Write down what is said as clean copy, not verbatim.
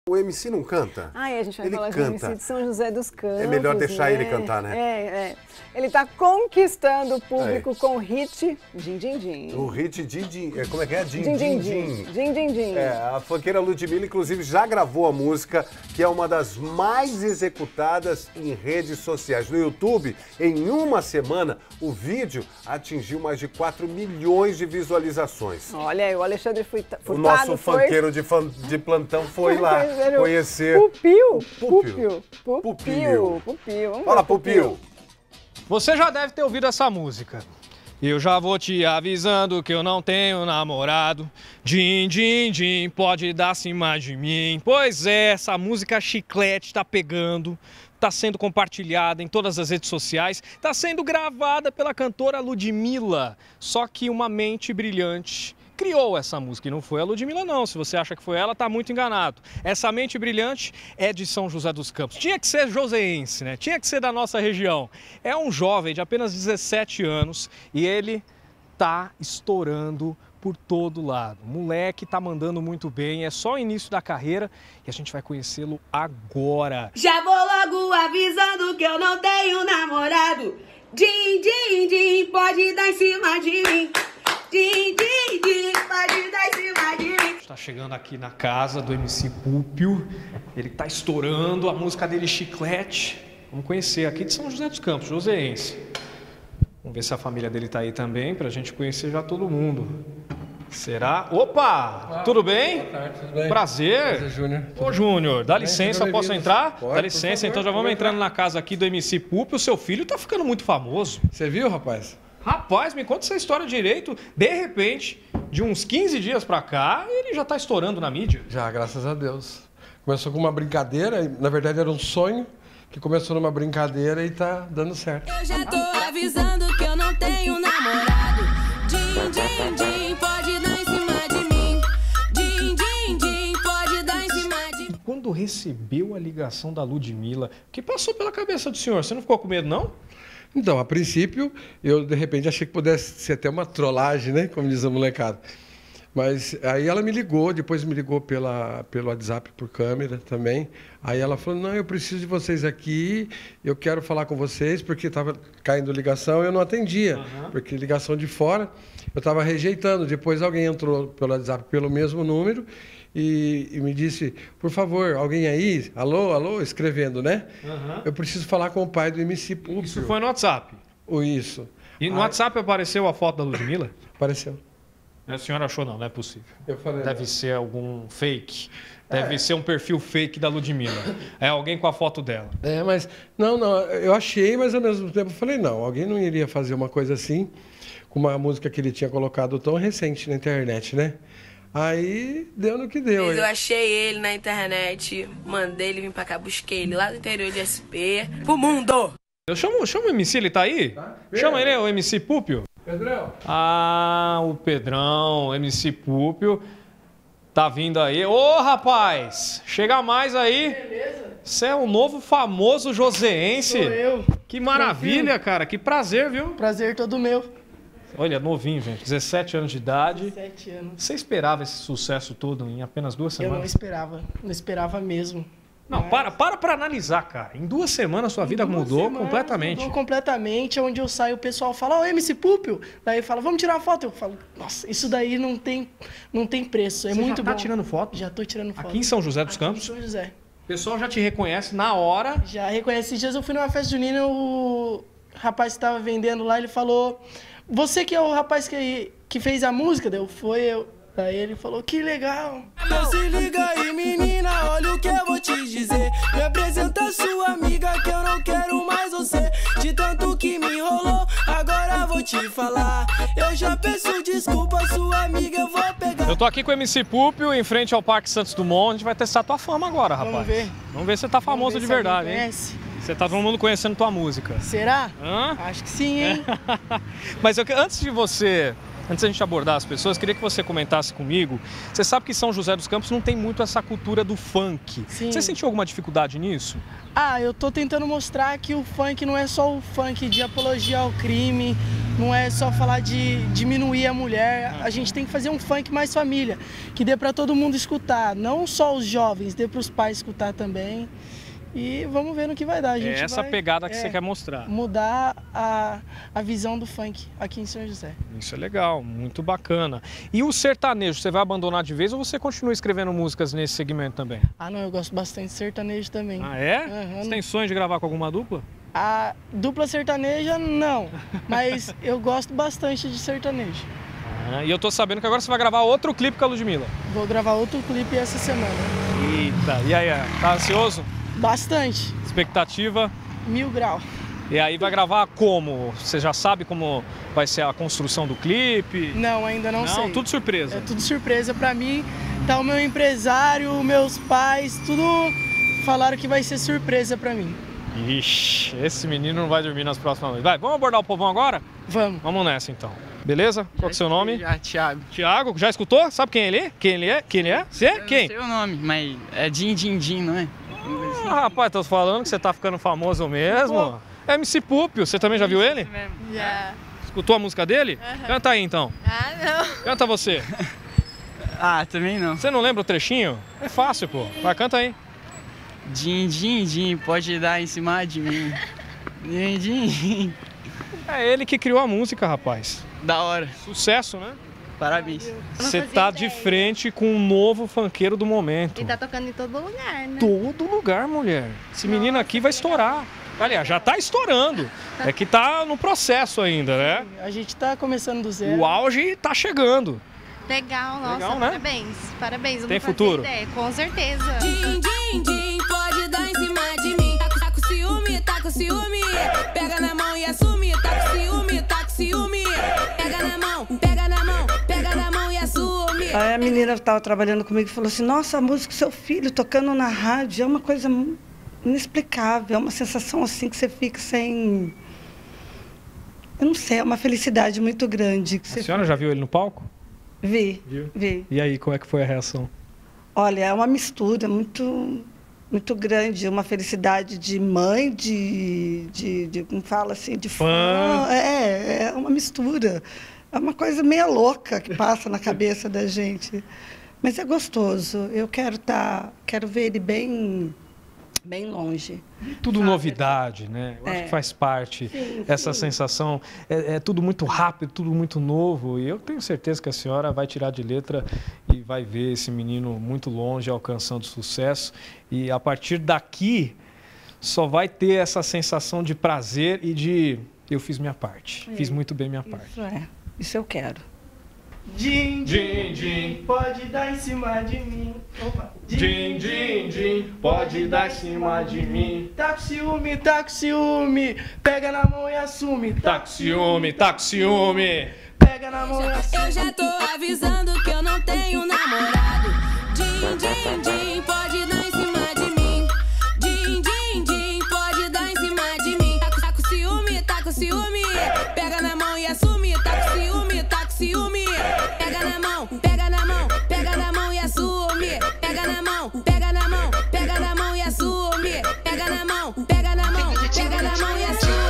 O MC não canta? Ai, a gente vai Ele falar canta. de MC de São José dos Campos. É melhor deixar né? ele cantar, né? É. Ele está conquistando o público com o hit Din Din Din. O hit Din. Como é que é? Din Din Din. Din Din Din. A funkeira Ludmilla, inclusive, já gravou a música, que é uma das mais executadas em redes sociais. No YouTube, em uma semana, o vídeo atingiu mais de 4 milhões de visualizações. Olha, o Alexandre Furtado O nosso funkeiro de plantão foi lá conhecer... Pupil. Fala, Pupil. Você já deve ter ouvido essa música. Eu já vou te avisando que eu não tenho namorado. Din, din, din, pode dar cima de mim. Pois é, essa música chiclete tá pegando, tá sendo compartilhada em todas as redes sociais, tá sendo gravada pela cantora Ludmilla. Só que uma mente brilhante criou essa música e não foi a Ludmilla não. Se você acha que foi ela, tá muito enganado. Essa mente brilhante é de São José dos Campos. Tinha que ser joseense, né? Tinha que ser da nossa região. É um jovem de apenas 17 anos e ele tá estourando por todo lado. O moleque tá mandando muito bem, é só o início da carreira e a gente vai conhecê-lo agora. Já vou logo avisando que eu não tenho namorado. Din, din, din, pode dar em cima de mim. Din, din, din, pode dar em cima de mim. Está chegando aqui na casa do MC Pupil, ele tá estourando, a música dele Chiclete. Vamos conhecer aqui de São José dos Campos, joseense. Vamos ver se a família dele tá aí também, pra gente conhecer já todo mundo. Será? Opa! Tudo bem? Boa tarde, tudo bem? Prazer. Júnior. Ô, Júnior, dá licença, posso entrar? Pode, dá licença, então já vamos entrando na casa aqui do MC Pupil. O seu filho tá ficando muito famoso. Você viu, rapaz? Rapaz, me conta essa história direito. De repente, de uns 15 dias pra cá, ele já tá estourando na mídia. Já, graças a Deus. Começou com uma brincadeira, na verdade era um sonho, que começou numa brincadeira e tá dando certo. Eu já tô avisando que eu não tenho namorado. Din, din, din, pode dar em cima de mim. Din, din, din, pode dar em cima de mim. Quando recebeu a ligação da Ludmilla, o que passou pela cabeça do senhor? Você não ficou com medo, não? Então, a princípio, eu de repente achei que pudesse ser até uma trollagem, né? Como diz a molecada. Mas aí ela me ligou, depois me ligou pelo WhatsApp, por câmera também. Aí ela falou, não, eu preciso de vocês aqui, eu quero falar com vocês, porque estava caindo ligação e eu não atendia, porque ligação de fora eu estava rejeitando. Depois alguém entrou pelo WhatsApp pelo mesmo número e me disse, por favor, alguém aí, alô, alô, escrevendo, né? Eu preciso falar com o pai do MC Pupil. Isso foi no WhatsApp? Isso. E no WhatsApp apareceu a foto da Ludmilla? Apareceu. A senhora achou não, não é possível. Eu falei, Deve ser algum fake. Deve ser um perfil fake da Ludmilla. É alguém com a foto dela. É, mas... Não, eu achei, mas ao mesmo tempo eu falei, não, alguém não iria fazer uma coisa assim, com uma música que ele tinha colocado tão recente na internet, né? Aí deu no que deu. Eu achei ele na internet, mandei ele vir pra cá, busquei ele lá do interior de SP, pro mundo. Eu chamo o MC, ele tá aí? Tá. Chama ele, o MC Pupil. Pedrão. Ah, o Pedrão, MC Pupil. Tá vindo aí. Ô, rapaz, chega mais aí. Beleza. Você é o novo famoso joseense. Sou eu. Que maravilha, cara. Que prazer, viu? Prazer todo meu. Olha, novinho, gente. 17 anos de idade. 17 anos. Você esperava esse sucesso todo em apenas 2 Eu não semanas? esperava. Não esperava mesmo. Não, para analisar, cara. Em 2 semanas sua vida mudou completamente. Mudou completamente. Onde eu saio, o pessoal fala, ô, MC Pupil. Daí fala, vamos tirar uma foto. Eu falo, nossa, isso daí não tem preço. É Você muito já tá bom. tirando foto? Já tô tirando foto. Aqui em São José dos Aqui em Campos? São José. O pessoal já te reconhece na hora. Já reconheci. Esses dias eu fui numa festa junina, o rapaz que estava vendendo lá, ele falou, você que é o rapaz que fez a música? Daí foi eu. Daí ele falou, que legal. Então se liga aí, menina, olha o que eu vou te dizer. Me apresenta sua amiga que eu não quero mais você. De tanto que me enrolou, agora vou te falar. Eu já peço desculpa, sua amiga eu vou pegar. Eu tô aqui com o MC Pupil, em frente ao Parque Santos Dumont. A gente vai testar tua fama agora, rapaz. Vamos ver. Vamos ver se você tá famoso de verdade, hein? Conhece. Você tá todo mundo conhecendo tua música. Será? Hã? Acho que sim, hein? Mas antes da gente abordar as pessoas, queria que você comentasse comigo. Você sabe que São José dos Campos não tem muito essa cultura do funk. Sim. Você sentiu alguma dificuldade nisso? Eu tô tentando mostrar que o funk não é só o funk de apologia ao crime, não é só falar de diminuir a mulher, a gente tem que fazer um funk mais família, que dê para todo mundo escutar, não só os jovens, dê para os pais escutar também. E vamos ver no que vai dar. A gente É essa vai, pegada que você quer mostrar. Mudar a visão do funk aqui em São José. Isso é legal, muito bacana. E o sertanejo, você vai abandonar de vez ou você continua escrevendo músicas nesse segmento também? Ah, não, eu gosto bastante de sertanejo também. Ah, é? Uhum. Você tem sonho de gravar com alguma dupla? A dupla sertaneja, não. Mas eu gosto bastante de sertanejo. Ah, e eu tô sabendo que agora você vai gravar outro clipe com a Ludmilla. Vou gravar outro clipe essa semana. Eita, e aí, tá ansioso? Bastante. Expectativa? 1000 graus. E aí vai gravar como? Você já sabe como vai ser a construção do clipe? Não, ainda não sei. Tudo surpresa. É tudo surpresa pra mim. Tá o meu empresário, meus pais, tudo falaram que vai ser surpresa pra mim. Ixi, esse menino não vai dormir nas próximas noites. Vai, vamos abordar o povão agora? Vamos. Vamos nessa então. Beleza? Qual que é o seu nome? Thiago. Thiago, já escutou? Sabe quem ele é? Quem ele é? Quem ele é? Você? Quem? Eu não sei o nome, mas é Din Din Din, não é? Ah, rapaz, tô falando que você tá ficando famoso mesmo. É MC Púpio, você também já viu ele? Já. Escutou a música dele? Canta aí então. Ah, não. Canta você. Ah, também não. Você não lembra o trechinho? É fácil, pô. Vai, canta aí. Din Din Din, pode dar em cima de mim. Din Din Din. É ele que criou a música, rapaz. Da hora. Sucesso, né? Parabéns. Você tá de frente com um novo funkeiro do momento. E tá tocando em todo lugar, né? Todo lugar, mulher. Esse menino aqui vai estourar. Aliás, já tá estourando. É que tá no processo ainda, né? A gente tá começando do zero. O auge tá chegando. Legal, nossa, Legal, né? parabéns. Parabéns. Eu Tem não fazia futuro? ideia, com certeza. Din, din, din, pode dar em cima de mim. Tá com ciúme, tá com ciúme. Pega na mão e assume. Tá com ciúme, tá com ciúme. Pega na mão, pega na mão, pega na mão e assume. Aí a menina estava trabalhando comigo e falou assim, nossa, a música do seu filho tocando na rádio é uma coisa inexplicável, é uma sensação assim que você fica sem... Eu não sei, é uma felicidade muito grande. Que A senhora já viu ele no palco? Vi, Viu? vi. E aí, como é que foi a reação? Olha, é uma mistura muito grande, uma felicidade de mãe, como fala assim, de fã. É uma mistura. É uma coisa meio louca que passa na cabeça da gente. Mas é gostoso. Eu quero ver ele bem longe. Tudo novidade, né? Eu acho que faz parte essa sensação. É tudo muito rápido, tudo muito novo. E eu tenho certeza que a senhora vai tirar de letra e vai ver esse menino muito longe, alcançando sucesso. E a partir daqui, só vai ter essa sensação de prazer e de eu fiz minha parte. Fiz muito bem minha parte. Isso eu quero. Din, Din, din, pode dar em cima de mim. Opa. din, din, din, pode dar em cima de mim. Tá com ciúme, pega na mão e assume. Tá com ciúme, tá com ciúme. Pega na mão e assume. Eu já tô avisando que eu não tenho namorado. Din, din, din, pode